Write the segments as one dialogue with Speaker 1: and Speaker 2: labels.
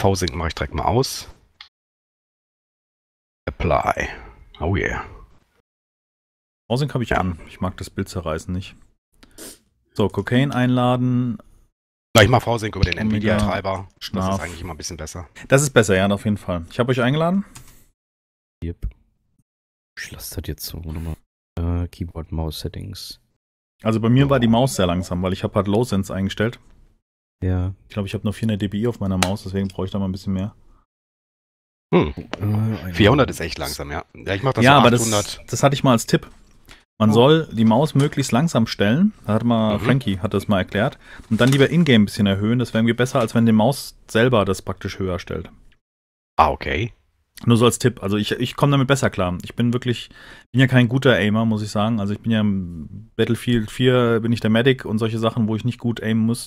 Speaker 1: V-Sync mache ich direkt mal aus. Apply. Oh yeah.
Speaker 2: V-Sync habe ich an. Ich mag das Bild zerreißen nicht. So, Cocaine einladen.
Speaker 1: Ich mache V-Sync über den
Speaker 2: Omega,
Speaker 1: Nvidia-Treiber. Das
Speaker 2: Schnarf.
Speaker 1: ist eigentlich immer ein bisschen besser.
Speaker 2: Das ist besser, ja, auf jeden Fall. Ich habe euch eingeladen.
Speaker 3: Yep. Ich lasse das jetzt so nochmal. Keyboard Mouse Settings.
Speaker 2: Also bei mir war die Maus sehr langsam, weil ich habe halt Low Sense eingestellt.
Speaker 3: Ja.
Speaker 2: Ich glaube, ich habe nur 400 dpi auf meiner Maus, deswegen brauche ich da mal ein bisschen mehr.
Speaker 1: 400 ist echt langsam, ja. Ja, ich mache das
Speaker 2: Ja,
Speaker 1: so
Speaker 2: aber
Speaker 1: 800.
Speaker 2: das hatte ich mal als Tipp. Man soll die Maus möglichst langsam stellen. Da hat mal Frankie hat das mal erklärt. Und dann lieber Ingame ein bisschen erhöhen. Das wäre irgendwie besser, als wenn die Maus selber das praktisch höher stellt.
Speaker 1: Ah, okay.
Speaker 2: Nur so als Tipp. Also ich komme damit besser klar. Ich bin ja kein guter Aimer, muss ich sagen. Also ich bin ja im Battlefield 4 bin ich der Medic und solche Sachen, wo ich nicht gut aimen muss.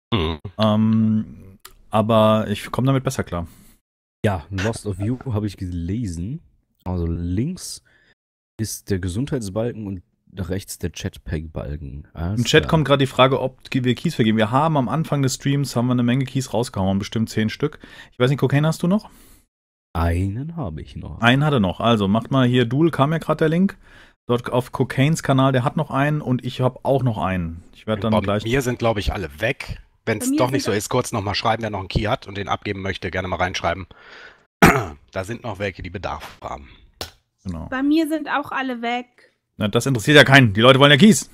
Speaker 2: Aber ich komme damit besser klar.
Speaker 3: Ja, Lost of You habe ich gelesen. Also links ist der Gesundheitsbalken und rechts der Chatpack-Balken.
Speaker 2: Im Chat kommt gerade die Frage, ob wir Keys vergeben. Wir haben am Anfang des Streams eine Menge Keys rausgehauen, bestimmt 10 Stück. Ich weiß nicht, Cocaine hast du noch?
Speaker 3: Einen habe ich noch.
Speaker 2: Einen hat er noch. Also macht mal hier, Duel kam ja gerade der Link. Dort auf Cocaines Kanal, der hat noch einen und ich habe auch noch einen. Ich werde dann gleich.
Speaker 1: Bei mir sind, glaube ich, alle weg. Wenn es doch nicht so ist, kurz nochmal schreiben, wer noch einen Key hat und den abgeben möchte, gerne mal reinschreiben. Da sind noch welche, die Bedarf haben.
Speaker 2: Genau.
Speaker 4: Bei mir sind auch alle weg.
Speaker 2: Na, das interessiert ja keinen. Die Leute wollen ja Keys.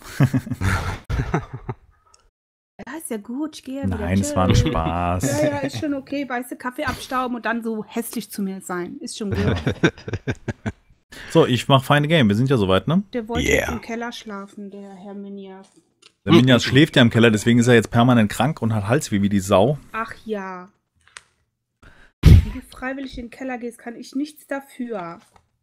Speaker 4: Ja, ist ja gut, ich gehe ja wieder.
Speaker 2: Nein, es war ein Spaß.
Speaker 4: Ja, ist schon okay. Weißt du, Kaffee abstauben und dann so hässlich zu mir sein. Ist schon gut.
Speaker 2: So, ich mache Feinde Game. Wir sind ja soweit, ne?
Speaker 4: Der wollte jetzt im Keller schlafen, der Herr Minias.
Speaker 2: Der Minias schläft ja im Keller, deswegen ist er jetzt permanent krank und hat Halsweh wie die Sau.
Speaker 4: Ach ja. Wenn du freiwillig in den Keller gehst, kann ich nichts dafür.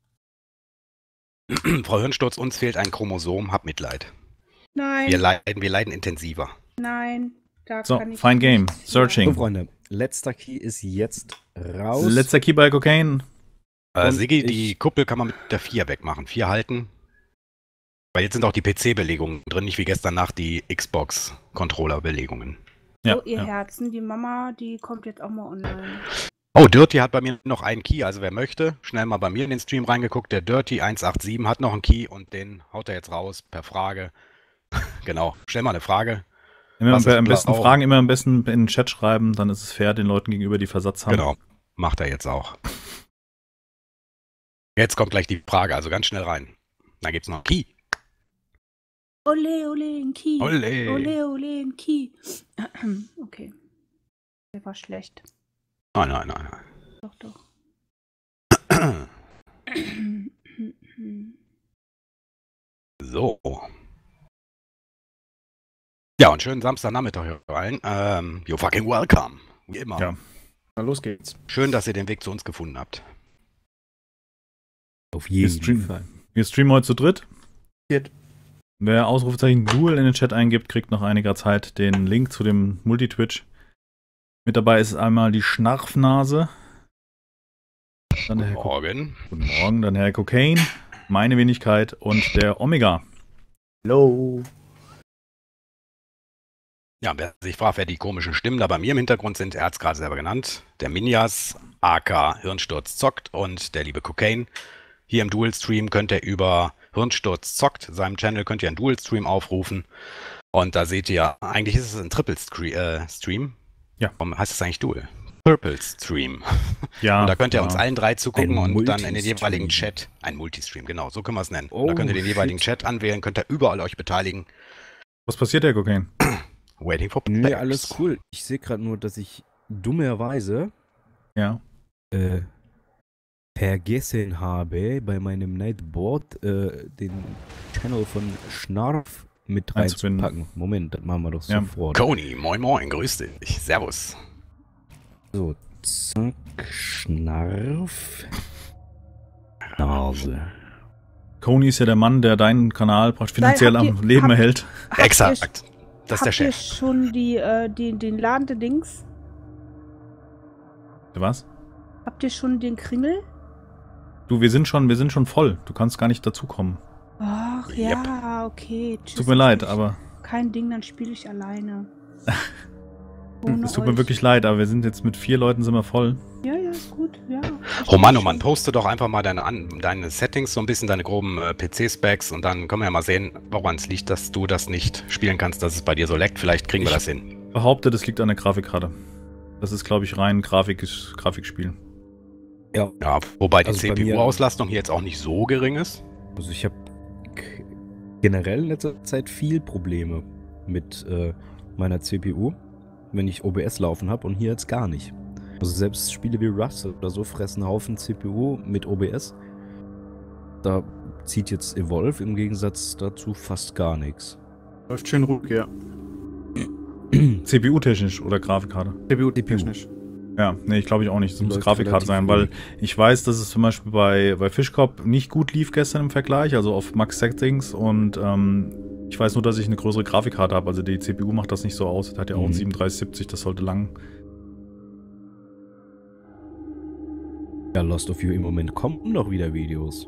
Speaker 1: Frau Hirnsturz, uns fehlt ein Chromosom, hab Mitleid.
Speaker 4: Nein.
Speaker 1: Wir leiden intensiver.
Speaker 4: Nein. Da
Speaker 2: So,
Speaker 4: kann ich
Speaker 2: Fine Game.
Speaker 4: nichts für.
Speaker 2: Searching.
Speaker 3: So, Freunde, letzter Key ist jetzt raus.
Speaker 2: Letzter Key bei Cocaine.
Speaker 1: Siggi, die Kuppel kann man mit der 4 wegmachen. 4 halten. Weil jetzt sind auch die PC-Belegungen drin, nicht wie gestern Nacht die Xbox-Controller-Belegungen.
Speaker 2: Ja,
Speaker 4: So, ihr
Speaker 2: ja.
Speaker 4: Herzen, die Mama, die kommt jetzt auch mal online.
Speaker 1: Oh, Dirty hat bei mir noch einen Key, also wer möchte, schnell mal bei mir in den Stream reingeguckt. Der Dirty 187 hat noch einen Key und den haut er jetzt raus per Frage. Genau, stell mal eine Frage.
Speaker 2: Immer
Speaker 1: Was ist
Speaker 2: am besten
Speaker 1: blau?
Speaker 2: Fragen immer am besten in den Chat schreiben, dann ist es fair den Leuten gegenüber, die Versatz haben.
Speaker 1: Genau, macht er jetzt auch. Jetzt kommt gleich die Frage, also ganz schnell rein. Dann gibt's noch einen Key.
Speaker 4: Ole, ole, ein Key.
Speaker 1: Ole.
Speaker 4: Ole, ole, ein Key. Okay. Der war schlecht.
Speaker 1: Nein, nein, nein, nein.
Speaker 4: Doch, doch.
Speaker 1: So. Ja, und schönen Samstagnachmittag allen. You're fucking welcome. Wie immer.
Speaker 2: Ja.
Speaker 3: Na, los geht's.
Speaker 1: Schön, dass ihr den Weg zu uns gefunden habt.
Speaker 3: Auf
Speaker 2: Wir
Speaker 3: jeden
Speaker 2: streamen,
Speaker 3: Fall.
Speaker 2: wir streamen heute zu dritt. Wer Ausrufezeichen Duel in den Chat eingibt, kriegt nach einiger Zeit den Link zu dem Multitwitch. Mit dabei ist einmal die Schnarfnase. Dann der Herr
Speaker 1: Morgen.
Speaker 2: Guten Morgen, dann Herr Cocaine, meine Wenigkeit und der Omega.
Speaker 3: Hello.
Speaker 1: Ja, wer sich fragt, wer die komischen Stimmen da bei mir im Hintergrund sind, er hat es gerade selber genannt. Der Minias, AK Hirnsturz zockt und der liebe Cocaine. Hier im Dual-Stream könnt ihr über Hirnsturz zockt, seinem Channel könnt ihr einen Dual-Stream aufrufen. Und da seht ihr, eigentlich ist es ein Triple-Stream.
Speaker 2: Ja.
Speaker 1: Warum heißt es eigentlich Dual? Purple Stream.
Speaker 2: Ja.
Speaker 1: Und da könnt ihr
Speaker 2: ja.
Speaker 1: uns allen drei zugucken
Speaker 3: Ein
Speaker 1: und dann in den
Speaker 3: Multistream.
Speaker 1: jeweiligen Chat, ein Multistream, genau, so können wir es nennen.
Speaker 3: Oh,
Speaker 1: da könnt ihr den jeweiligen
Speaker 3: shit.
Speaker 1: Chat anwählen, könnt ihr überall euch beteiligen.
Speaker 2: Was passiert, Herr Cocaine?
Speaker 1: Waiting for
Speaker 3: Nee,
Speaker 1: players.
Speaker 3: alles cool. Ich sehe gerade nur, dass ich dummerweise
Speaker 2: Ja.
Speaker 3: vergessen habe, bei meinem Nightboard den Channel von Schnarf mit
Speaker 2: Einzubinden.
Speaker 3: reinzupacken. Moment, das machen wir doch
Speaker 2: Ja.
Speaker 3: sofort.
Speaker 1: Coney, moin moin, grüß dich. Servus.
Speaker 3: So, zack, Schnarf. Nase.
Speaker 2: Coney ist ja der Mann, der deinen Kanal praktisch finanziell
Speaker 4: Habt ihr-
Speaker 2: am Leben
Speaker 4: habt-
Speaker 2: erhält.
Speaker 1: Exakt. Das ist der
Speaker 4: Habt ihr
Speaker 1: Chef.
Speaker 4: schon den Ladedings?
Speaker 2: Was?
Speaker 4: Habt ihr schon den Kringel?
Speaker 2: Du, wir sind schon voll. Du kannst gar nicht dazukommen.
Speaker 4: Ach
Speaker 1: Yep.
Speaker 4: ja, okay. Tschüss,
Speaker 2: Tut mir leid,
Speaker 4: ich-
Speaker 2: aber
Speaker 4: Kein Ding, dann spiele ich alleine. Ohne
Speaker 2: Es tut mir
Speaker 4: euch.
Speaker 2: wirklich leid, aber wir sind jetzt mit 4 Leuten sind wir voll.
Speaker 4: Ja, ja, ist gut, ja.
Speaker 1: Oh Mann, poste doch einfach mal deine Settings, so ein bisschen deine groben PC-Specs und dann können wir ja mal sehen, woran es liegt, dass du das nicht spielen kannst, dass es bei dir so leckt. Vielleicht kriegen wir das hin.
Speaker 2: Behaupte, das liegt an der Grafikkarte. Das ist, glaube ich, rein Grafikspiel.
Speaker 3: Ja,
Speaker 1: Ja, wobei die
Speaker 3: Also bei mir-
Speaker 1: CPU-Auslastung hier jetzt auch nicht so gering ist.
Speaker 3: also ich habe generell in letzter Zeit viel Probleme mit meiner CPU, wenn ich OBS laufen habe und hier jetzt gar nicht. Also selbst Spiele wie Rust oder so fressen einen Haufen CPU mit OBS. Da zieht jetzt Evolve im Gegensatz dazu fast gar nichts.
Speaker 5: Läuft schön ruhig, ja.
Speaker 2: CPU-technisch oder Grafikkarte?
Speaker 5: CPU-technisch.
Speaker 2: Ja, nee, ich glaube ich auch nicht. Es muss
Speaker 3: Läuft
Speaker 2: Grafikkarte
Speaker 3: relativ
Speaker 2: sein, weil ich weiß, dass es zum Beispiel bei Fischkopf nicht gut lief gestern im Vergleich, also auf Max Settings und ich weiß nur, dass ich eine größere Grafikkarte habe, also die CPU macht das nicht so aus. Das hat ja auch einen 3770, das sollte lang.
Speaker 3: Ja, Lost of You im Moment kommen noch wieder Videos.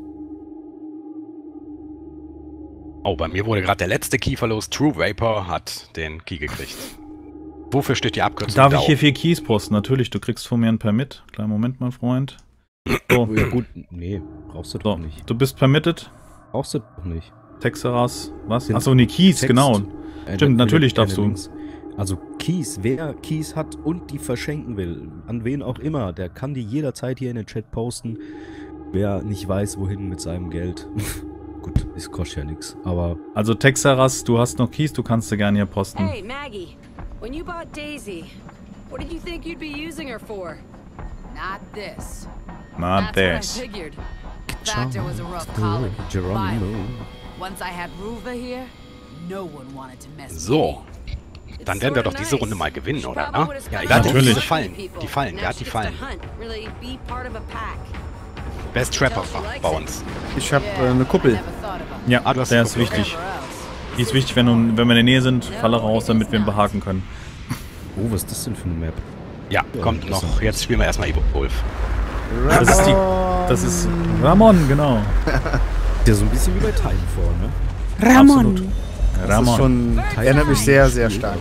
Speaker 1: Oh, bei mir wurde gerade der letzte Kiefer los. True Vapor hat den Key gekriegt. Wofür steht die Abkürzung?
Speaker 2: Darf ich
Speaker 1: DAO?
Speaker 2: hier 4 Keys posten? Natürlich, du kriegst von mir ein Permit. Kleinen Moment, mein Freund. So,
Speaker 3: Ja gut, nee, brauchst du
Speaker 2: so.
Speaker 3: doch nicht.
Speaker 2: Du bist permitted.
Speaker 3: Brauchst du doch nicht.
Speaker 2: Texeras, was?
Speaker 3: Den
Speaker 2: Achso, nee, Keys,
Speaker 3: Text.
Speaker 2: genau. Stimmt, natürlich
Speaker 3: keine
Speaker 2: darfst du.
Speaker 3: Links. Also Keys, wer Keys hat und die verschenken will, an wen auch immer, der kann die jederzeit hier in den Chat posten. Wer nicht weiß, wohin mit seinem Geld. Gut, es kostet ja nichts, aber
Speaker 2: Also Texeras, du hast noch Keys, du kannst sie gerne hier posten.
Speaker 6: Hey, Maggie. When you bought Daisy, what did you think you'd be using her for? Not this.
Speaker 2: Not
Speaker 6: That's
Speaker 2: this.
Speaker 6: what I figured. Factor was a rough collar.
Speaker 3: Geronimo.
Speaker 6: Once I had Ruva here, no one wanted to mess with
Speaker 1: So,
Speaker 6: me.
Speaker 1: dann
Speaker 6: It's
Speaker 1: werden wir
Speaker 6: sorta
Speaker 1: doch diese
Speaker 6: nice.
Speaker 1: Runde mal gewinnen,
Speaker 6: She
Speaker 1: oder?
Speaker 6: probably
Speaker 1: Ne?
Speaker 6: would've
Speaker 1: Ja,
Speaker 6: spent
Speaker 1: wer hat
Speaker 6: all
Speaker 2: Natürlich.
Speaker 6: the
Speaker 1: diese
Speaker 6: money
Speaker 1: Fallen?
Speaker 6: people.
Speaker 1: Die Fallen,
Speaker 6: Now
Speaker 1: wer hat
Speaker 6: she
Speaker 1: die
Speaker 6: gets to
Speaker 1: Fallen?
Speaker 6: hunt, really be part of a pack.
Speaker 1: Best Trapper bei uns.
Speaker 5: Ich habe
Speaker 6: Yeah,
Speaker 5: eine Kuppel.
Speaker 6: never thought about
Speaker 2: Ja,
Speaker 1: Ah, du hast
Speaker 2: der
Speaker 1: die
Speaker 2: ist
Speaker 1: Kuppel,
Speaker 2: wichtig.
Speaker 6: whatever else.
Speaker 2: Die ist wichtig, wenn wir in der Nähe sind, Falle raus, damit wir ihn behaken können.
Speaker 3: Oh, was ist das denn für eine Map?
Speaker 1: Ja, kommt noch. Jetzt spielen wir erstmal Evo Wolf.
Speaker 2: Das ist Ramon, genau.
Speaker 3: Ja, so ein bisschen wie bei Titanfall, ne?
Speaker 4: Ramon.
Speaker 2: Absolut.
Speaker 5: Das ist
Speaker 2: Ramon.
Speaker 5: schon, erinnert mich sehr, sehr stark.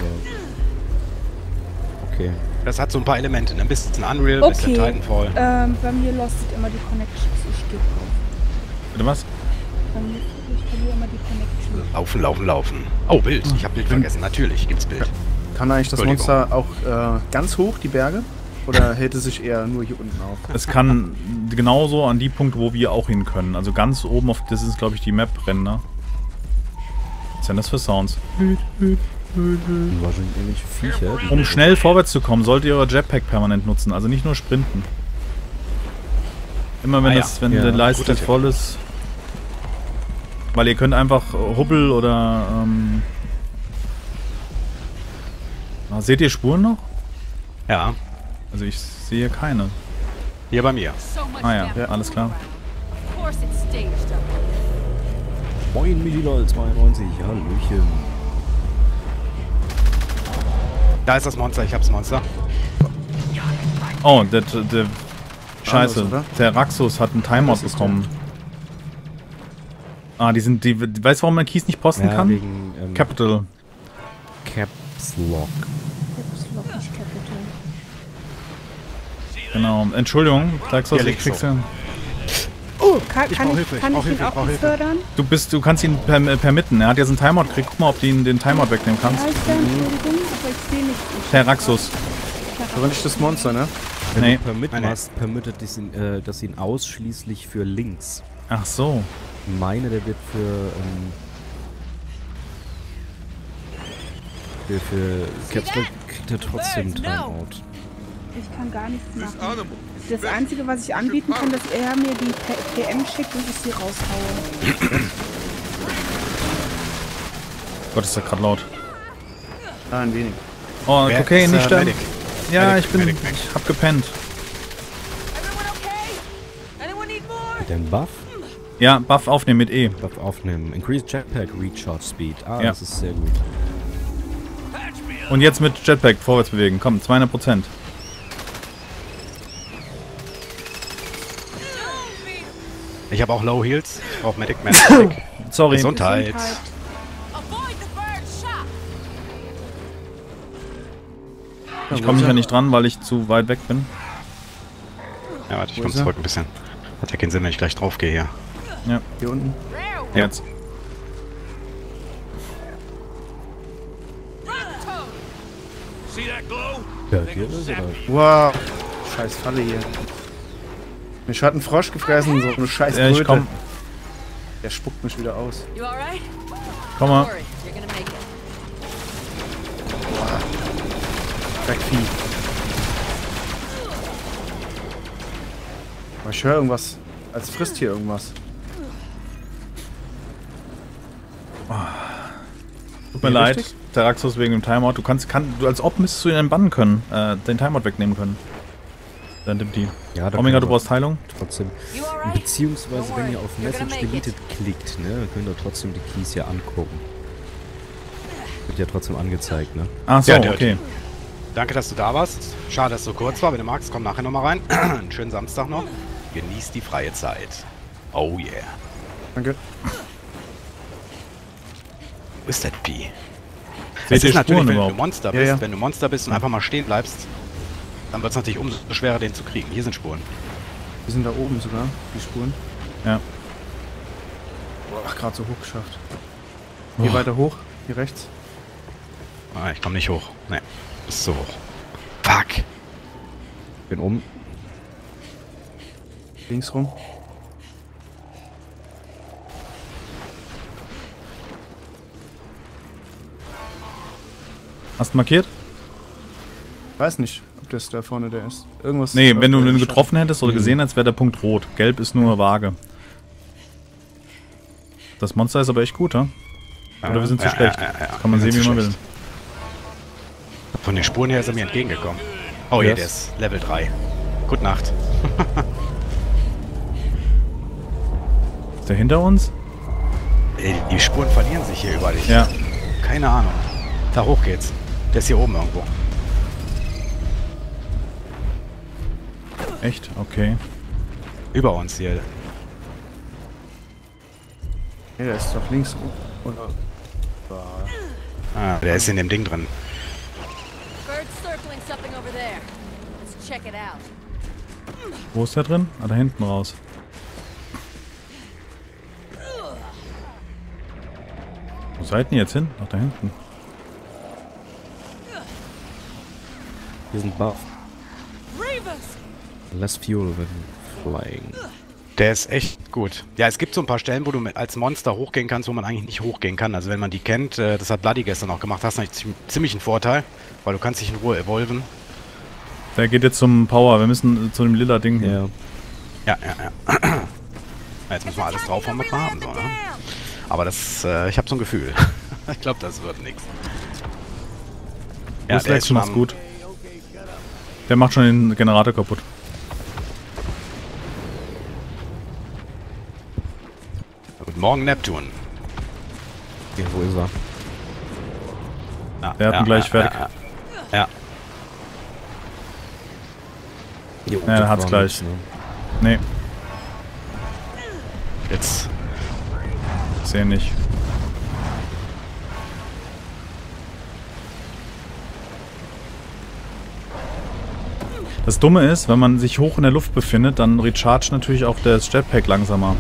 Speaker 3: Okay.
Speaker 1: Das hat so ein paar Elemente, ne? Ein bisschen Unreal, ein bisschen
Speaker 4: Okay,
Speaker 1: Titanfall.
Speaker 4: bei mir lostet immer die Connections. Ich gebe auf.
Speaker 2: Bitte was?
Speaker 4: Bei mir, ich verliere immer die Connection.
Speaker 1: Laufen. Oh, Bild. Ich habe Bild vergessen. Natürlich gibt's Bild.
Speaker 5: Kann eigentlich das
Speaker 1: Entschuldigung.
Speaker 5: Monster auch ganz hoch, die Berge? Oder hält es sich eher nur hier unten auf?
Speaker 2: Es kann genauso an die Punkte, wo wir auch hin können. Also ganz oben auf, das ist glaube ich die Map-Ränder. Was ist denn das für Sounds?
Speaker 3: Wahrscheinlich ähnliche Viecher. die-
Speaker 2: Um schnell vorwärts zu kommen, solltet ihr euer Jetpack permanent nutzen, also nicht nur sprinten. Immer wenn,
Speaker 1: Ah ja.
Speaker 2: wenn
Speaker 3: Ja,
Speaker 2: der Leiste
Speaker 1: guter Tipp.
Speaker 2: voll ist. Weil ihr könnt einfach Hubbel oder... seht ihr Spuren noch?
Speaker 1: Ja,
Speaker 2: Also ich sehe keine.
Speaker 1: hier bei mir.
Speaker 6: So much
Speaker 2: Ah ja,
Speaker 6: damage
Speaker 2: alles klar.
Speaker 6: Of course it's staged up.
Speaker 3: Moin, Mililol 92, Hallöchen.
Speaker 1: Da ist das Monster, ich hab's Monster.
Speaker 2: Oh, der Scheiße.
Speaker 5: oder?
Speaker 2: Der Raxus hat einen Timeout
Speaker 5: Das ist
Speaker 2: bekommen. Ah, weißt du, warum man Keys nicht posten
Speaker 3: Ja,
Speaker 2: kann?
Speaker 3: wegen
Speaker 2: Capital.
Speaker 3: Caps Lock.
Speaker 4: Caps Lock, nicht Capital.
Speaker 2: Genau. Entschuldigung, Raxus,
Speaker 1: Hier
Speaker 2: ich
Speaker 1: links
Speaker 2: krieg's
Speaker 1: so.
Speaker 2: ja.
Speaker 4: Kann
Speaker 1: brauch
Speaker 4: ich,
Speaker 1: Hilfe, ich
Speaker 4: kann
Speaker 1: brauch
Speaker 4: ich ihn
Speaker 1: Hilfe, ich
Speaker 4: auch
Speaker 1: brauch Hilfe.
Speaker 4: befördern?
Speaker 2: Du kannst ihn permitten. Er hat jetzt einen Timeout gekriegt. Guck mal, ob du ihn den Timeout wegnehmen
Speaker 4: Wie
Speaker 2: kannst.
Speaker 4: heißt der? Entschuldigung, aber ich sehe nichts. Ich
Speaker 2: Terraxus.
Speaker 5: Aber nicht das Monster, ne?
Speaker 3: Wenn
Speaker 2: Nee.
Speaker 3: du Permit
Speaker 1: Nein, nein.
Speaker 3: machst, permittet das ihn ausschließlich für Links.
Speaker 2: Ach so.
Speaker 3: Ich meine, der wird für Caps Lock kriegt er trotzdem Timeout.
Speaker 4: Ich kann gar nichts machen. Das Einzige, was ich anbieten kann, dass er mir die PM schickt und ich sie raushaue.
Speaker 2: Gott, ist das gerade laut.
Speaker 5: Ah, ein wenig.
Speaker 2: Oh,
Speaker 1: Wer
Speaker 2: okay,
Speaker 1: ist,
Speaker 2: nicht sterben.
Speaker 1: Medic?
Speaker 2: Ja,
Speaker 1: Medic,
Speaker 2: ich bin.
Speaker 1: Medic.
Speaker 2: Ich hab gepennt.
Speaker 6: Everyone okay? Anyone need more?
Speaker 3: Mit dem Buff?
Speaker 2: Ja, Buff aufnehmen mit E.
Speaker 3: Buff aufnehmen. Increase Jetpack Recharge Speed. Ah,
Speaker 2: Ja.
Speaker 3: das ist sehr gut.
Speaker 2: Und jetzt mit Jetpack vorwärts bewegen. Komm, 200%.
Speaker 1: Ich habe auch Low Heals. Ich brauche Medic.
Speaker 2: Sorry.
Speaker 1: Gesundheit.
Speaker 6: Avoid the bird shot.
Speaker 2: Ich komme ja nicht dran, weil ich zu weit weg bin.
Speaker 1: Ja, warte, ich komme zurück ein bisschen. Hat ja keinen Sinn, wenn ich gleich drauf gehe hier.
Speaker 2: Ja.
Speaker 5: Hier unten.
Speaker 2: Jetzt.
Speaker 3: Ja, hier ist er.
Speaker 5: Wow. Scheiß Falle hier. Mich hat ein Frosch gefressen, so eine scheiß
Speaker 2: Ja, ich
Speaker 5: Kröte.
Speaker 2: komm.
Speaker 5: Der spuckt mich wieder aus.
Speaker 6: You alright?
Speaker 2: Komm mal.
Speaker 6: Worry, you're gonna make it.
Speaker 5: Dreckvieh. Aber ich höre irgendwas. Als frisst hier irgendwas.
Speaker 2: Tut mir leid, Teraxus wegen dem Timeout. Du als Ob müsstest du ihn bannen können, den Timeout wegnehmen können. Dann nimmt die.
Speaker 3: Ja, da
Speaker 2: Omega,
Speaker 3: kann
Speaker 2: du brauchst Heilung?
Speaker 3: trotzdem.
Speaker 6: You alright?
Speaker 3: Beziehungsweise, wenn ihr auf
Speaker 6: You're gonna
Speaker 3: Message
Speaker 6: make it.
Speaker 3: Deleted klickt, ne, dann könnt ihr trotzdem die Keys hier angucken. Wird ja trotzdem angezeigt, ne?
Speaker 2: Ach so,
Speaker 1: Ja, der-
Speaker 2: okay.
Speaker 1: Danke, dass du da warst. Schade, dass es so kurz war. Wenn du magst, komm nachher nochmal rein. Einen schönen Samstag noch. Genießt die freie Zeit. Oh yeah.
Speaker 5: Danke.
Speaker 1: Wo ist das Pi?
Speaker 2: Seht
Speaker 1: Es
Speaker 2: ihr
Speaker 1: ist natürlich,
Speaker 2: Spuren
Speaker 1: wenn du
Speaker 2: überhaupt?
Speaker 1: Monster
Speaker 5: Ja,
Speaker 1: bist,
Speaker 5: ja.
Speaker 1: wenn du Monster bist und einfach mal stehen bleibst, dann wird es natürlich umso schwerer, den zu kriegen. Hier sind Spuren.
Speaker 5: Wir sind da oben sogar, die Spuren.
Speaker 2: Ja.
Speaker 5: Ach, gerade so hoch geschafft. Hier weiter hoch, hier rechts.
Speaker 1: Ah, ich komme nicht hoch. Ne, ist zu hoch. Fuck.
Speaker 3: Bin um.
Speaker 5: Links rum.
Speaker 2: Hast du markiert?
Speaker 5: Weiß nicht, ob das da vorne der ist. Irgendwas.
Speaker 2: Nee, wenn du
Speaker 5: den
Speaker 2: den getroffen hättest oder gesehen hättest, wäre der Punkt rot. Gelb ist nur vage. Das Monster ist aber echt gut, ha? Oder wir sind zu schlecht. Kann man
Speaker 1: Wir
Speaker 2: sehen,
Speaker 1: sind
Speaker 2: wie man
Speaker 1: zu
Speaker 2: will.
Speaker 1: Von den Spuren her ist er mir entgegengekommen. Oh ja,
Speaker 5: Yes.
Speaker 1: der ist Level 3. Gute Nacht.
Speaker 2: Ist der hinter uns?
Speaker 1: Ey, die Spuren verlieren sich hier überall.
Speaker 2: Ja.
Speaker 1: Keine Ahnung. Da hoch geht's. Der ist hier oben irgendwo.
Speaker 2: Echt? Okay.
Speaker 1: Über uns hier.
Speaker 5: Nee, der ist doch links rum. Oder?
Speaker 1: Ah, der ist in dem Ding drin.
Speaker 6: Bird's circling something over there. Let's check it out.
Speaker 2: Wo ist der drin? Ah, da hinten raus. Wo seid ihr jetzt hin? Ach, da hinten.
Speaker 3: Hier sind Buff.
Speaker 6: Reavers!
Speaker 3: Less fuel when flying.
Speaker 1: Der ist echt gut. Ja, es gibt so ein paar Stellen, wo du als Monster hochgehen kannst, wo man eigentlich nicht hochgehen kann. Also wenn man die kennt, das hat Bloody gestern auch gemacht, hast du eigentlich ziemlich einen Vorteil, weil du kannst dich in Ruhe evolven.
Speaker 2: Der geht jetzt zum Power. Wir müssen zu dem lila Ding hier.
Speaker 3: Ja.
Speaker 1: Ja. Ja, jetzt müssen wir alles drauf haben, was wir haben. So, ne? Aber das, ich habe so ein Gefühl. Ich glaube, das wird nichts.
Speaker 2: Ja, der ist schon was gut. Der macht schon den Generator kaputt.
Speaker 1: Guten Morgen, Neptun.
Speaker 3: Hier, wo ist er?
Speaker 1: Ja,
Speaker 2: Der hat ihn gleich fertig.
Speaker 1: Ja.
Speaker 3: Hier
Speaker 2: Ja, er hat's
Speaker 3: war
Speaker 2: gleich.
Speaker 3: nichts, ne?
Speaker 2: Nee,
Speaker 1: Jetzt.
Speaker 2: ich sehe ihn nicht. Das Dumme ist, wenn man sich hoch in der Luft befindet, dann recharge natürlich auch das Jetpack langsamer.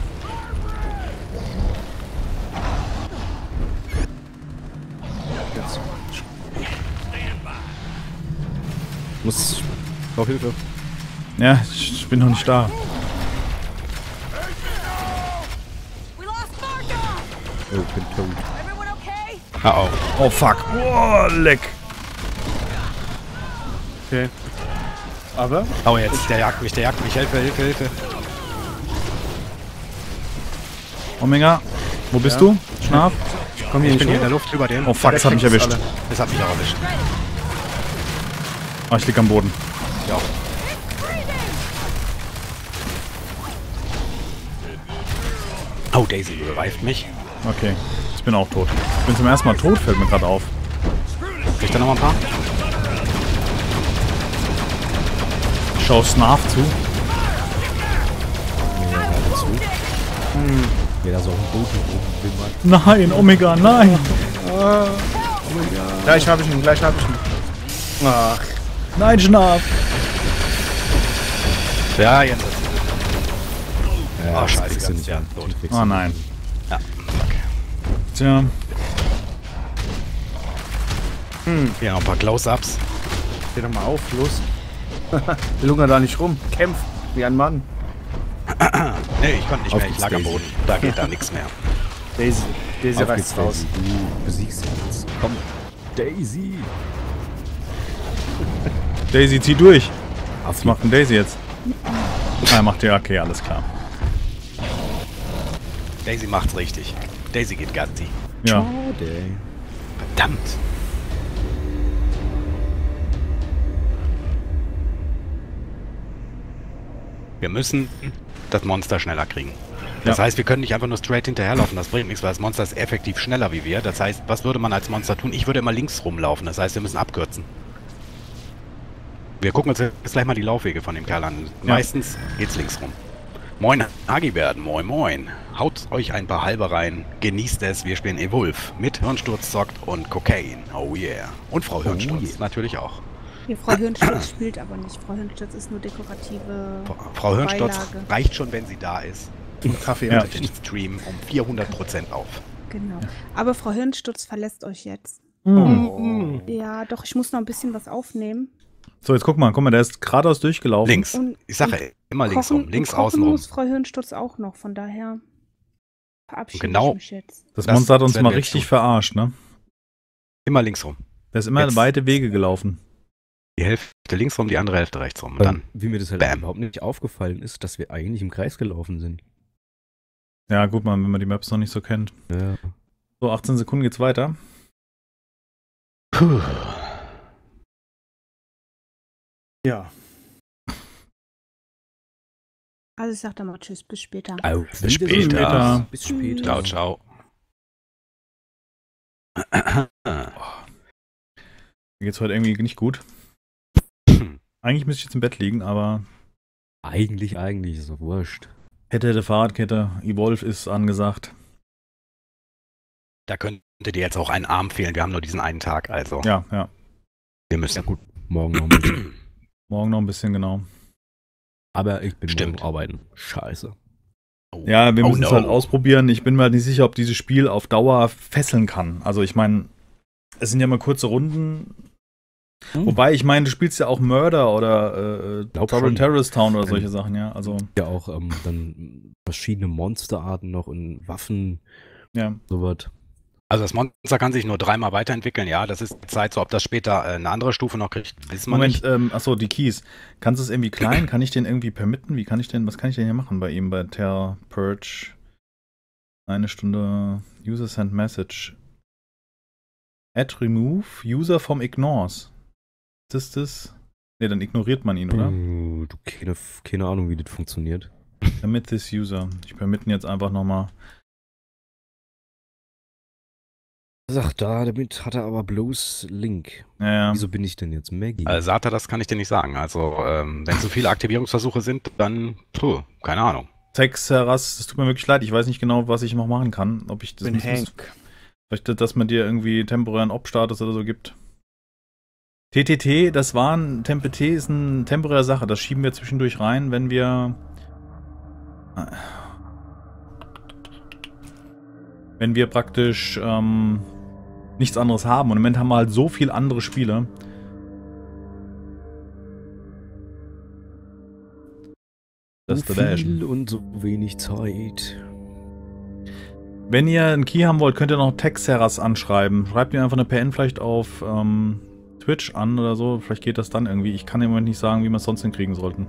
Speaker 3: Muss. Brauch Hilfe.
Speaker 2: Ja, ich bin noch nicht da.
Speaker 6: We lost Marco!
Speaker 3: Oh, ich bin tot.
Speaker 6: Everyone okay?
Speaker 1: Oh,
Speaker 2: Oh fuck. Oh, leck.
Speaker 5: Okay. Aber?
Speaker 1: oh. Oh, jetzt. Der jagt mich. Hilfe, Hilfe, Hilfe.
Speaker 2: Omega, wo bist
Speaker 5: Ja.
Speaker 2: du? Schnaf?
Speaker 5: Komm hier
Speaker 1: Ich bin hier in
Speaker 5: hoch.
Speaker 1: der Luft über dem.
Speaker 2: Oh fuck, das hat mich
Speaker 5: kriegt
Speaker 2: erwischt.
Speaker 5: alle.
Speaker 1: Das hat mich auch erwischt.
Speaker 2: Oh, ich lieg am Boden.
Speaker 1: Ja. Oh, Daisy revived mich.
Speaker 2: Okay, ich bin auch tot. Ich bin zum ersten Mal tot, fällt mir gerade auf.
Speaker 1: Krieg ich da noch mal ein paar?
Speaker 2: Ich schau Snarf zu.
Speaker 3: Ja, da ist auch ein Boot hier oben.
Speaker 2: Nein, Omega, nein!
Speaker 5: Gleich hab ich ihn, gleich hab ich ihn. Ach,
Speaker 2: Nein, Schnarf!
Speaker 1: Ja, jetzt.
Speaker 3: Ja,
Speaker 1: Oh, scheiße,
Speaker 3: das
Speaker 1: ganz ja tot.
Speaker 2: Oh nein.
Speaker 1: Ja, okay.
Speaker 2: Tja.
Speaker 1: Hier noch ein paar Close-Ups.
Speaker 5: Steh doch mal auf, los. Lunger da nicht rum. Kämpf wie ein Mann.
Speaker 1: Nee, ich konnte nicht
Speaker 3: Auf
Speaker 1: mehr, ich
Speaker 3: geht's,
Speaker 1: lag am
Speaker 3: Daisy.
Speaker 1: Boden. Da geht da nichts mehr.
Speaker 5: Daisy. Daisy
Speaker 3: Auf
Speaker 5: reißt
Speaker 3: geht's,
Speaker 5: raus.
Speaker 3: Daisy. Du besiegst ihn jetzt. Komm. Daisy.
Speaker 2: Daisy, zieh durch!
Speaker 3: Auf
Speaker 2: Was macht denn Daisy jetzt? Ah, er macht ja, okay, alles klar.
Speaker 1: Daisy macht's richtig. Daisy geht Gatti.
Speaker 2: Ja.
Speaker 1: Verdammt. Wir müssen das Monster schneller kriegen. Das heißt, wir können nicht einfach nur straight hinterherlaufen. Das bringt nichts, weil das Monster ist effektiv schneller wie wir. Das heißt, was würde man als Monster tun? Ich würde immer links rumlaufen. Das heißt, wir müssen abkürzen. Wir gucken uns jetzt gleich mal die Laufwege von dem Kerl an. Meistens geht's links rum. Moin, Agibert, moin, moin. Haut euch ein paar halbe rein, genießt es. Wir spielen Evolve mit Hirnsturz zockt und Cocaine. Oh yeah. Und Frau Hirnsturz natürlich auch.
Speaker 4: Hier, Frau Hirnsturz spielt aber nicht. Frau Hirnsturz ist nur dekorative
Speaker 1: Frau Hirnsturz
Speaker 4: Beilage.
Speaker 1: reicht schon, wenn sie da ist.
Speaker 5: Und Kaffee.
Speaker 2: Ja.
Speaker 1: Den Stream um 400% auf.
Speaker 4: Genau. Aber Frau Hirnsturz verlässt euch jetzt. Ja, doch, ich muss noch ein bisschen was aufnehmen.
Speaker 2: So, jetzt guck mal, der ist geradeaus durchgelaufen.
Speaker 1: Links.
Speaker 4: Und-
Speaker 1: Ich sage immer links
Speaker 4: Kochen-
Speaker 1: rum. Links
Speaker 4: kochen
Speaker 1: außen rum.
Speaker 4: muss Frau Hirnsturz auch noch, von daher verabschiede
Speaker 1: Genau.
Speaker 4: ich mich jetzt.
Speaker 2: Das
Speaker 1: Das
Speaker 2: Monster hat uns
Speaker 1: werden
Speaker 2: mal
Speaker 1: wir jetzt
Speaker 2: richtig
Speaker 1: tun.
Speaker 2: verarscht, ne?
Speaker 1: Immer links rum.
Speaker 2: Der ist immer
Speaker 1: Jetzt-
Speaker 2: weite Wege gelaufen.
Speaker 1: Die Hälfte links rum, die andere Hälfte rechts rum. Und dann.
Speaker 3: Wie mir das halt
Speaker 1: Bam.
Speaker 3: überhaupt nicht aufgefallen ist, dass wir eigentlich im Kreis gelaufen sind.
Speaker 2: Ja, gut, man, wenn man die Maps noch nicht so kennt.
Speaker 3: Ja.
Speaker 2: So, 18 Sekunden geht's weiter.
Speaker 1: Puh.
Speaker 5: Ja.
Speaker 4: Also ich sag dann mal tschüss, bis später.
Speaker 3: Auf
Speaker 1: Bis
Speaker 3: Wiedersehen.
Speaker 2: später.
Speaker 3: Bis später.
Speaker 1: Ciao, ciao.
Speaker 2: Mir geht's heute irgendwie nicht gut. Eigentlich müsste ich jetzt im Bett liegen, aber
Speaker 3: Eigentlich ist doch wurscht.
Speaker 2: hätte Fahrradkette, Evolve ist angesagt.
Speaker 1: Da könnte dir jetzt auch ein Arm fehlen. Wir haben nur diesen einen Tag, also
Speaker 2: Ja.
Speaker 1: wir müssen.
Speaker 3: Ja gut, morgen noch ein bisschen.
Speaker 2: Morgen noch ein bisschen, genau.
Speaker 3: Aber ich bin
Speaker 1: Stimmt.
Speaker 3: morgen arbeiten. Scheiße.
Speaker 1: Oh.
Speaker 2: Ja, wir
Speaker 1: Oh
Speaker 2: müssen es
Speaker 1: no.
Speaker 2: halt ausprobieren. Ich bin mir halt nicht sicher, ob dieses Spiel auf Dauer fesseln kann. Also ich meine, es sind ja mal kurze Runden. Wobei, ich meine, du spielst ja auch Murder oder
Speaker 3: Glaub
Speaker 2: Trouble
Speaker 3: schon.
Speaker 2: Terrorist Town oder solche Sachen, ja. Also,
Speaker 3: Ja auch dann verschiedene Monsterarten noch und Waffen,
Speaker 2: ja.
Speaker 3: sowas.
Speaker 1: Also das Monster kann sich nur dreimal weiterentwickeln. Ja, das ist die Zeit so. Ob das später eine andere Stufe noch kriegt, wissen wir nicht.
Speaker 2: Moment, achso, die Keys. Kannst du es irgendwie klein? Kann ich den irgendwie permitten? Was kann ich denn hier machen bei ihm, bei Terror Purge? 1 Stunde User Send Message. Add Remove User from Ignores. Ist das? Ne, dann ignoriert man ihn, oder?
Speaker 3: Du, keine Ahnung, wie das funktioniert.
Speaker 2: Permit this User. Ich permitten jetzt einfach nochmal.
Speaker 3: Sag da, damit hat er aber bloß Link.
Speaker 2: Ja.
Speaker 3: Wieso bin ich denn jetzt Maggie?
Speaker 1: Sata, das kann ich dir nicht sagen. Also, wenn zu viele Aktivierungsversuche sind, dann, keine Ahnung.
Speaker 2: Texeras, es tut mir wirklich leid. Ich weiß nicht genau, was ich noch machen kann. Ob ich das
Speaker 5: Bin Hank.
Speaker 2: Vielleicht, dass man dir irgendwie temporären Op-Status oder so gibt. TTT, TMPT ist eine temporäre Sache. Das schieben wir zwischendurch rein, wenn wir praktisch nichts anderes haben. Und im Moment haben wir halt so viel andere Spiele. Das ist
Speaker 3: so
Speaker 2: der
Speaker 3: viel und so wenig Zeit.
Speaker 2: Wenn ihr einen Key haben wollt, könnt ihr noch Texeras anschreiben. Schreibt mir einfach eine PN vielleicht auf Twitch an oder so. Vielleicht geht das dann irgendwie. Ich kann im Moment nicht sagen, wie wir es sonst hinkriegen sollten.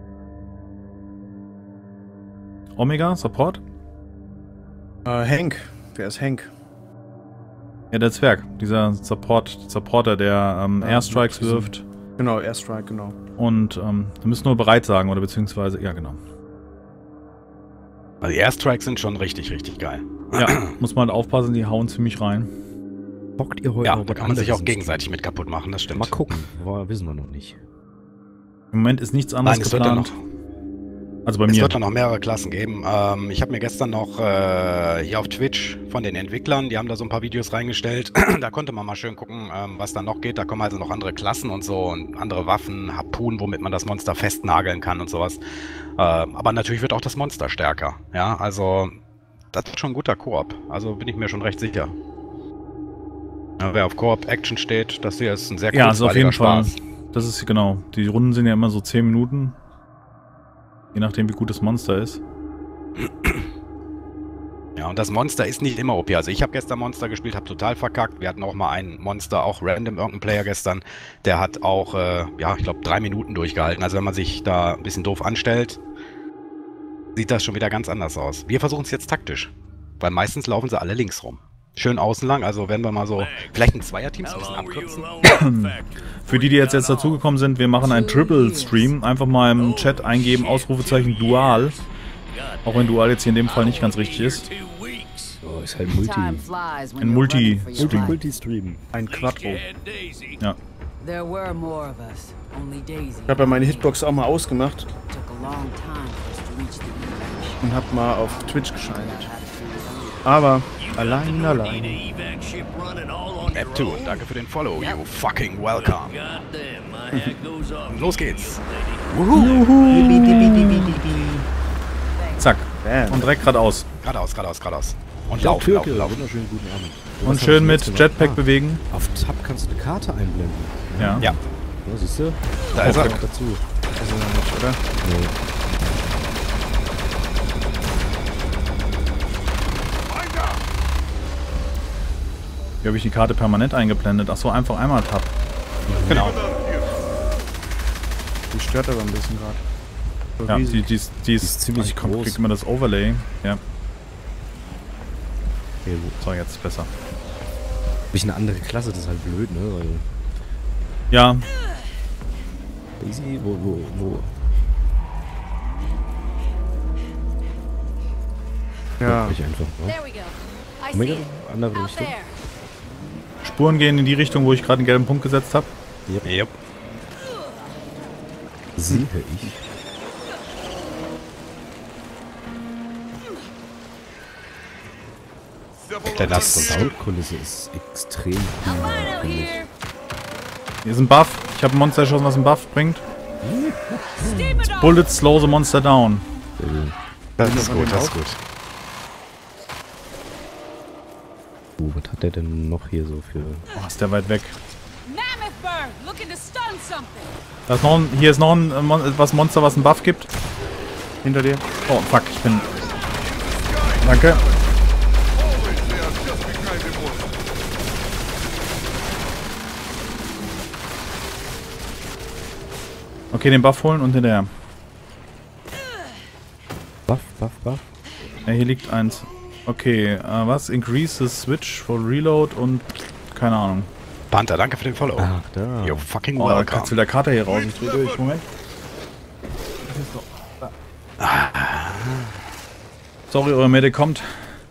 Speaker 2: Omega, Support?
Speaker 5: Hank. Wer ist Hank?
Speaker 2: Ja, der Zwerg. Dieser Supporter, der Airstrikes wirft.
Speaker 5: Genau, Airstrike, genau.
Speaker 2: Und wir müssen nur bereit sagen, oder beziehungsweise, ja genau.
Speaker 1: Also die Airstrikes sind schon richtig, richtig geil.
Speaker 2: Ja, muss man halt aufpassen, die hauen ziemlich rein.
Speaker 3: Bockt ihr heute
Speaker 1: Ja,
Speaker 3: noch
Speaker 1: da
Speaker 3: was
Speaker 1: kann man sich auch
Speaker 3: anderes?
Speaker 1: gegenseitig mit kaputt machen, das stimmt.
Speaker 3: Mal gucken, wissen wir noch nicht.
Speaker 2: Im Moment ist nichts anderes
Speaker 1: Nein, es wird dann
Speaker 2: geplant.
Speaker 1: noch.
Speaker 2: Also bei
Speaker 1: Es
Speaker 2: mir.
Speaker 1: wird dann noch mehrere Klassen geben. Ich habe mir gestern noch hier auf Twitch von den Entwicklern, die haben da so ein paar Videos reingestellt. Da konnte man mal schön gucken, was da noch geht. Da kommen also noch andere Klassen und so und andere Waffen, Harpunen, womit man das Monster festnageln kann und sowas. Aber natürlich wird auch das Monster stärker. Ja, also das wird schon ein guter Koop. Also bin ich mir schon recht sicher. Ja, wer auf Koop-Action steht, das hier ist ein sehr
Speaker 2: Ja, also auf jeden
Speaker 1: kurzweiliger
Speaker 2: Fall.
Speaker 1: Spaß.
Speaker 2: Das ist genau. Die Runden sind ja immer so 10 Minuten. Je nachdem, wie gut das Monster ist.
Speaker 1: Ja, und das Monster ist nicht immer OP. Also ich habe gestern Monster gespielt, habe total verkackt. Wir hatten auch mal einen Monster, auch random, irgendein Player gestern, der hat auch, ja, ich glaube 3 Minuten durchgehalten. Also wenn man sich da ein bisschen doof anstellt, sieht das schon wieder ganz anders aus. Wir versuchen es jetzt taktisch, weil meistens laufen sie alle links rum. Schön außen lang, also wenn wir mal so, vielleicht ein Zweierteam ein bisschen abkürzen.
Speaker 2: Für die jetzt dazugekommen sind, wir machen einen Triple-Stream. Einfach mal im Chat eingeben, Ausrufezeichen Dual. Auch wenn Dual jetzt hier in dem Fall nicht ganz richtig ist.
Speaker 3: Oh, ist halt Multi.
Speaker 6: Time flies when
Speaker 2: Ein
Speaker 6: you're running for your life.
Speaker 3: Multi-Stream.
Speaker 5: Ein Quattro.
Speaker 2: Ja.
Speaker 6: There were more of us. Only Daisy.
Speaker 5: Ich habe ja meine Hitbox auch mal ausgemacht
Speaker 6: Took a long time for us to reach the evac.
Speaker 5: und habe mal auf Twitch geschaltet. Aber allein.
Speaker 1: Neptune, danke für den Follow, you fucking welcome. Los geht's.
Speaker 2: Zack.
Speaker 5: Bam.
Speaker 2: Und direkt geradeaus.
Speaker 1: Geradeaus, geradeaus, geradeaus. Und
Speaker 3: Ja,
Speaker 1: laufen,
Speaker 3: Türke,
Speaker 1: laufen, laufen.
Speaker 3: wunderschönen guten Abend.
Speaker 2: Und
Speaker 3: Was
Speaker 2: schön
Speaker 3: hast du
Speaker 2: mit
Speaker 3: jetzt gemacht?
Speaker 2: Jetpack bewegen.
Speaker 3: Auf Tab kannst du eine Karte einblenden.
Speaker 2: Ja.
Speaker 1: Ja,
Speaker 3: Ja, siehst du?
Speaker 1: da ist er.
Speaker 3: Noch dazu.
Speaker 5: Also nicht, oder?
Speaker 3: Nee.
Speaker 2: Hier habe ich die Karte permanent eingeblendet. Achso, einfach einmal Tab.
Speaker 1: Genau.
Speaker 5: Die stört aber ein bisschen gerade. So
Speaker 2: Ja,
Speaker 5: riesig.
Speaker 2: die ist
Speaker 3: ist ziemlich
Speaker 2: ich
Speaker 3: groß.
Speaker 2: krieg immer das Overlay. Ja.
Speaker 3: Okay, gut.
Speaker 2: So, jetzt ist besser.
Speaker 3: Hab ich eine andere Klasse, das ist halt blöd, ne? Weil
Speaker 2: Ja,
Speaker 3: Daisy, wo?
Speaker 5: Ja,
Speaker 3: Ich einfach, ne?
Speaker 6: There we go. I
Speaker 3: Omega,
Speaker 6: see it.
Speaker 3: andere
Speaker 6: Out
Speaker 3: Richtung.
Speaker 6: there.
Speaker 2: Spuren gehen in die Richtung, wo ich gerade einen gelben Punkt gesetzt habe.
Speaker 1: Yep.
Speaker 3: Sehe ich.
Speaker 1: Der
Speaker 3: Die
Speaker 1: Last und
Speaker 3: Soundkulisse ist extrem cool,
Speaker 6: Albino
Speaker 3: finde ich.
Speaker 6: here.
Speaker 2: Hier ist ein Buff. Ich habe ein Monster erschossen, was einen Buff bringt.
Speaker 6: Steam it up.
Speaker 2: Bullets slow the monster down.
Speaker 1: Das ist gut, das ist gut.
Speaker 3: Was hat der denn noch hier so für...
Speaker 2: Oh, ist der weit weg.
Speaker 6: Mammoth bird looking to stun something.
Speaker 2: Da ist noch ein, hier ist noch ein Monster, was einen Buff gibt.
Speaker 5: hinter dir.
Speaker 2: Oh, fuck, ich bin... Danke. Okay, den Buff holen und hinterher.
Speaker 3: Buff.
Speaker 2: Ja, hier liegt eins. Okay, was? Increase the switch for reload und... Keine Ahnung.
Speaker 1: Panther, danke für den Follow.
Speaker 3: Ach, da.
Speaker 1: You fucking
Speaker 2: Oh, da
Speaker 1: welcome.
Speaker 2: kratzt der Kater hier raus. Ich dreh durch. Moment. Sorry, eure Medic kommt.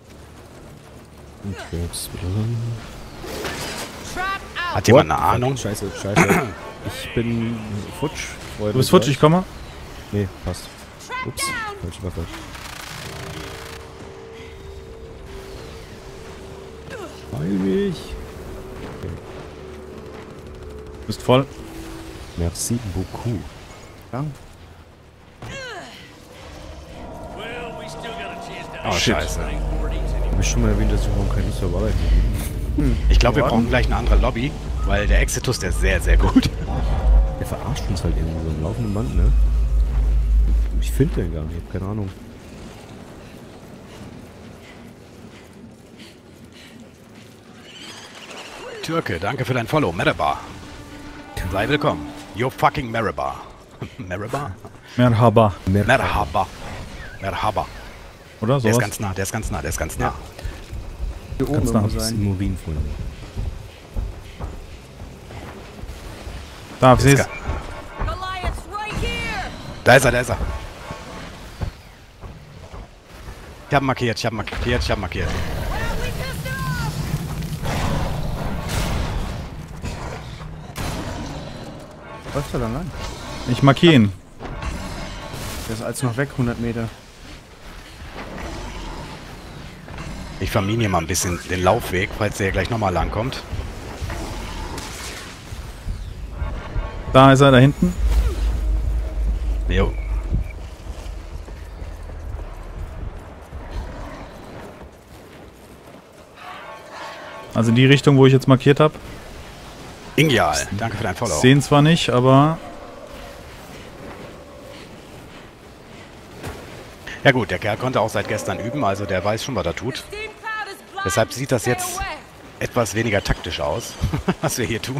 Speaker 3: Okay, jetzt wieder.
Speaker 6: Trap out.
Speaker 1: Hat jemand eine Ahnung?
Speaker 3: Scheiße. Ich bin futsch.
Speaker 2: Du bist futsch, ich komme.
Speaker 3: Nee, passt.
Speaker 6: Trap
Speaker 3: Ups,
Speaker 6: down.
Speaker 3: falsche Waffe. Heil mich.
Speaker 2: Bist voll.
Speaker 3: Merci beaucoup.
Speaker 5: Ja.
Speaker 1: Oh, scheiße.
Speaker 3: Hab ich schon mal erwähnt, dass ich überhaupt keine Survival habe.
Speaker 1: Ich glaube, wir brauchen gleich eine andere Lobby, weil der Exitus, der ist sehr, sehr gut.
Speaker 3: Der verarscht uns halt irgendwie so am laufenden Band, ne? Ich finde den gar nicht, hab keine Ahnung.
Speaker 1: Türke, danke für dein Follow. Merhaba. Sei willkommen. You fucking Merhaba. Merhaba?
Speaker 2: Merhaba.
Speaker 1: Merhaba. Merhaba.
Speaker 2: Oder
Speaker 1: Der ist
Speaker 2: sowas?
Speaker 1: ganz nah, der ist ganz nah, der ist ganz nah.
Speaker 5: Hier oben
Speaker 2: Ganz nah.
Speaker 5: immer
Speaker 3: Das ist
Speaker 5: sein.
Speaker 3: im Urinfreunde.
Speaker 2: Da, ich seh's.
Speaker 6: Goliath's right here.
Speaker 1: Da ist er, da ist er. Ich hab markiert.
Speaker 6: Well, we pissed it off.
Speaker 5: Läuft er dann lang?
Speaker 2: Ich markiere ihn.
Speaker 5: Der ist als noch weg, 100 Meter.
Speaker 1: Ich vermine hier mal ein bisschen den Laufweg, falls der gleich nochmal lang kommt.
Speaker 2: Da ist er, da hinten.
Speaker 1: Jo.
Speaker 2: Also in die Richtung, wo ich jetzt markiert habe.
Speaker 1: Ingial, danke für dein Follow.
Speaker 2: Sehen zwar nicht, aber...
Speaker 1: Ja gut, der Kerl konnte auch seit gestern üben, also der weiß schon, was er tut. Deshalb sieht das jetzt etwas weniger taktisch aus, was wir hier tun.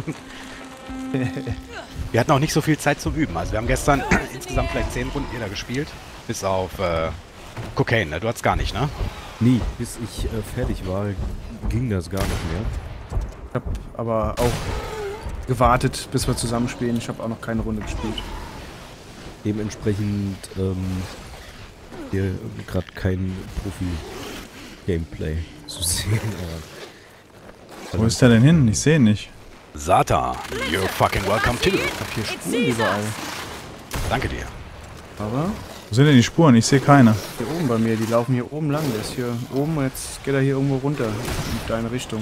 Speaker 1: Wir hatten auch nicht so viel Zeit zum Üben. Also wir haben gestern insgesamt vielleicht 10 Runden jeder gespielt. Bis auf Cocaine, ne? Du hattest gar nicht, ne?
Speaker 3: Nie, bis ich fertig war, ging das gar nicht mehr.
Speaker 5: Ich habe aber auch gewartet, bis wir zusammenspielen. Ich habe auch noch keine Runde gespielt.
Speaker 3: Dementsprechend hier gerade kein Profi-Gameplay zu sehen.
Speaker 2: Wo ist der denn hin? Ich sehe ihn nicht.
Speaker 1: Sata, you're fucking welcome too.
Speaker 5: Ich habe hier Spuren überall.
Speaker 1: Danke dir.
Speaker 5: Aber
Speaker 2: Wo sind denn die Spuren? Ich sehe keine.
Speaker 5: hier oben bei mir, die laufen hier oben lang. Der ist hier oben und jetzt geht er hier irgendwo runter. In deine Richtung.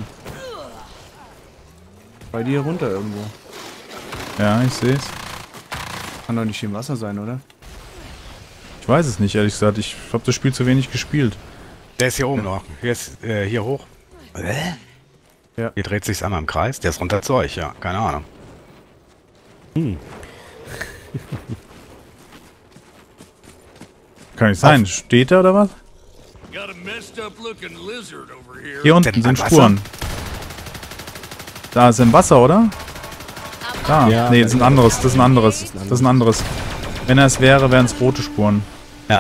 Speaker 5: Bei dir runter irgendwo.
Speaker 2: Ja, ich sehe es.
Speaker 5: Kann doch nicht hier im Wasser sein, oder?
Speaker 2: Ich weiß es nicht, ehrlich gesagt. Ich habe das Spiel zu wenig gespielt.
Speaker 1: Der ist hier oben noch. Hier ist hier hoch.
Speaker 5: Ja.
Speaker 1: Hier dreht sich's einmal im Kreis. Der ist runter zu euch, ja. Keine Ahnung.
Speaker 2: Kann nicht sein. Steht er oder was? Hier unten
Speaker 1: Denn
Speaker 2: sind
Speaker 1: beim
Speaker 2: Spuren. Da ist im Wasser, oder? Da.
Speaker 3: Ja,
Speaker 2: Nee, das ist ein anderes. Das ist ein anderes. Das ist ein anderes. Wenn er es wäre, wären es rote Spuren.
Speaker 1: Ja.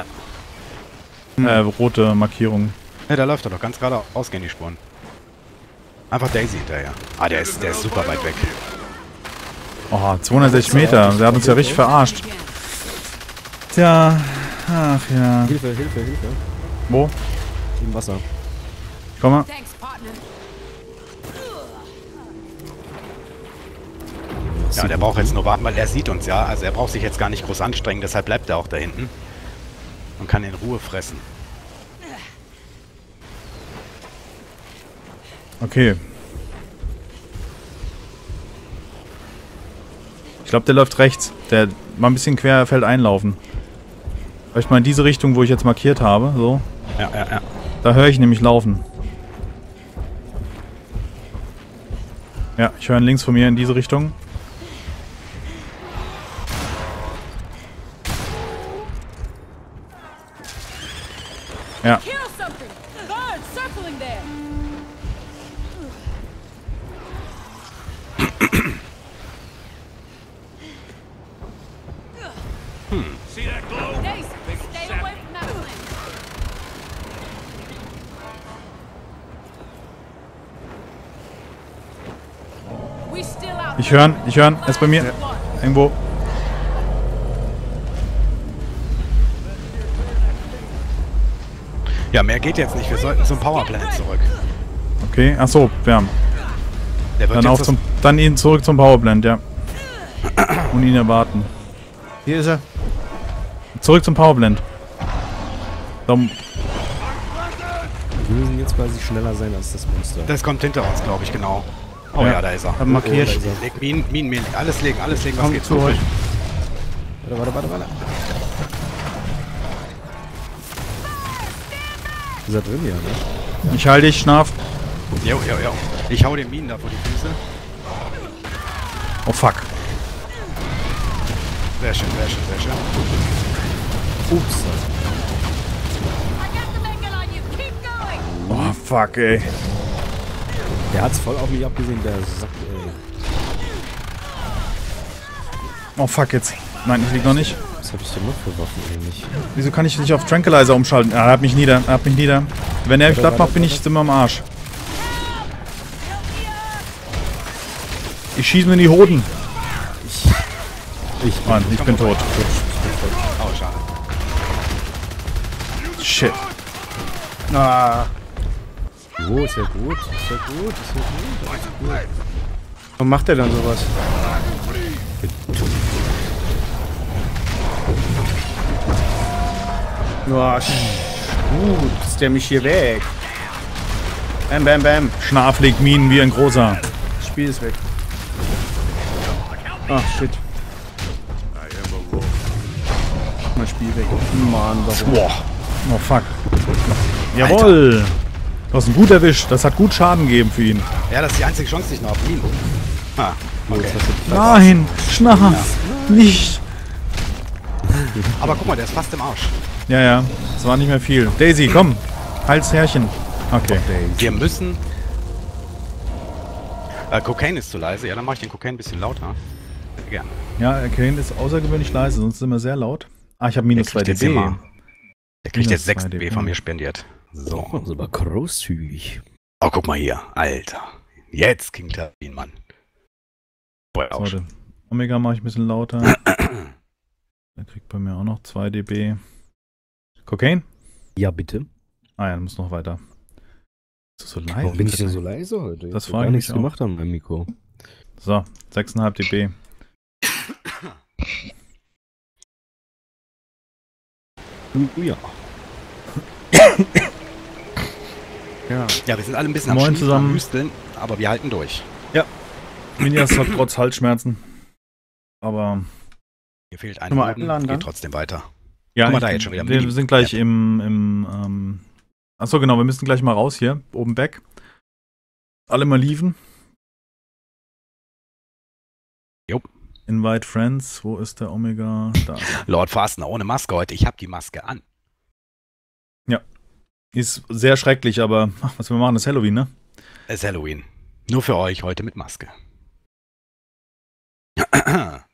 Speaker 2: Rote Markierungen.
Speaker 1: Ja, da läuft er doch ganz gerade ausgehen die Spuren. Einfach Daisy hinterher. Ah, der ist super weit weg.
Speaker 2: Oh, 260 Meter. Der hat uns ja richtig verarscht. Tja. Ach ja.
Speaker 3: Hilfe, Hilfe, Hilfe.
Speaker 2: Wo?
Speaker 3: Im Wasser.
Speaker 2: Komm mal.
Speaker 6: Thanks, partner.
Speaker 1: Ja, der braucht jetzt nur warten, weil er sieht uns ja. Also er braucht sich jetzt gar nicht groß anstrengen, deshalb bleibt er auch da hinten. Und kann in Ruhe fressen.
Speaker 2: Okay. Ich glaube, der läuft rechts. Der mal ein bisschen querfeld einlaufen. Vielleicht mal in diese Richtung, wo ich jetzt markiert habe. So.
Speaker 1: Ja, ja, ja.
Speaker 2: Da höre ich nämlich laufen. Ja, ich höre ihn links von mir in diese Richtung. Ja.
Speaker 6: Kill something! Guard circling there! Daisy, stay away from that plant. We still out.
Speaker 2: Ich höre ihn. Er ist bei mir. Irgendwo.
Speaker 1: Ja, mehr geht jetzt nicht. Wir sollten zum Powerplant zurück.
Speaker 2: Okay, achso, wir haben.
Speaker 1: Der wird
Speaker 2: Dann,
Speaker 1: jetzt
Speaker 2: dann ihn zurück zum Powerplant, ja. Und ihn erwarten.
Speaker 5: Hier ist er.
Speaker 2: Zurück zum Powerplant. So,
Speaker 3: Wir müssen jetzt quasi schneller sein als das Monster.
Speaker 1: das kommt hinter uns, glaube ich, genau. Oh ja, da ist er.
Speaker 5: Hab markiert.
Speaker 3: da ist er.
Speaker 1: Leg Minen, alles legen, was
Speaker 5: Komm
Speaker 1: geht.
Speaker 5: zu euch.
Speaker 3: Warte. Ist er drin, ja, ne?
Speaker 2: ich halte dich, Schnaf.
Speaker 1: Jo. Ich hau den Minen da vor die Füße.
Speaker 2: Oh fuck.
Speaker 1: Sehr schön.
Speaker 3: Ups.
Speaker 6: I got the angle on you. Keep going.
Speaker 2: Oh fuck, ey.
Speaker 3: Der hat's voll auf mich abgesehen, der Sack, ey.
Speaker 2: Oh fuck, jetzt. Nein, ich lieg noch nicht.
Speaker 3: Was hab ich denn noch für Waffen eigentlich?
Speaker 2: Wieso kann ich nicht auf Tranquilizer umschalten? Er hat mich nieder. Wenn er mich platt macht, bin ich immer am Arsch. Ich schieße mir in die Hoden. Mann, ich bin tot.
Speaker 1: Oh, schade.
Speaker 2: Shit.
Speaker 5: Ah,
Speaker 3: Oh, ist ja gut.
Speaker 5: warum macht er dann sowas? Boah, gut, ist der mich hier weg. Bam, bam, bam.
Speaker 2: Schnarf legt Minen wie ein großer.
Speaker 5: Das Spiel ist weg. Ach, shit. Mein Spiel weg. Mann, warum?
Speaker 2: Boah. Oh, fuck. Jawohl. Du hast ihn gut erwischt. Das hat gut Schaden gegeben für ihn.
Speaker 1: Ja, das ist die einzige Chance, die ich noch habe. Ihn. Ah, okay.
Speaker 2: Nein, Schnarf. Nicht.
Speaker 1: Aber guck mal, der ist fast im Arsch.
Speaker 2: Ja, ja. Es war nicht mehr viel. Daisy, komm. Halt's Härchen. Okay.
Speaker 1: Wir müssen... Cocaine ist zu leise. Ja, dann mache ich den Cocaine ein bisschen lauter. Gerne.
Speaker 2: Ja, Kane ist außergewöhnlich leise, sonst ist immer sehr laut. Ah, ich habe minus 2 dB.
Speaker 1: Der kriegt jetzt 6
Speaker 2: 2
Speaker 1: dB von mir spendiert. So.
Speaker 3: Das ist aber großzügig.
Speaker 1: Oh, guck mal hier. Alter. Jetzt klingt er wie ein Mann. Boah,
Speaker 2: So, den Omega mache ich ein bisschen lauter. Der kriegt bei mir auch noch 2 dB. Cocaine?
Speaker 3: Ja, bitte.
Speaker 2: Ah ja, dann muss noch weiter. Ist so leise?
Speaker 3: Warum bin ich denn so leise heute?
Speaker 2: Das
Speaker 3: Ich hab
Speaker 2: frage
Speaker 3: gar
Speaker 2: ich
Speaker 3: nichts
Speaker 2: mich auch.
Speaker 3: gemacht an meinem Mikro.
Speaker 2: So, 6,5 dB.
Speaker 3: Ja.
Speaker 5: Ja.
Speaker 1: Ja, wir sind alle ein bisschen am
Speaker 2: Moin
Speaker 1: Schniefen,
Speaker 2: zusammen.
Speaker 1: am Hüsteln, aber wir halten durch.
Speaker 2: Minias hat trotz Halsschmerzen. Aber
Speaker 1: Hier fehlt ein
Speaker 5: Können wir
Speaker 1: Boden,
Speaker 5: einladen dann?
Speaker 1: geht trotzdem weiter.
Speaker 2: ja,
Speaker 1: Guck mal da jetzt schon wieder.
Speaker 2: wir sind gleich achso, genau, wir müssen gleich mal raus hier. Oben back. Alle mal lieven.
Speaker 1: Jo.
Speaker 2: Invite Friends. Wo ist der Omega? Da.
Speaker 1: Lord Fastener ohne Maske heute. Ich habe die Maske an.
Speaker 2: Ist sehr schrecklich, aber ach, was wir machen, ist Halloween, ne?
Speaker 1: Es ist Halloween. Nur für euch heute mit Maske.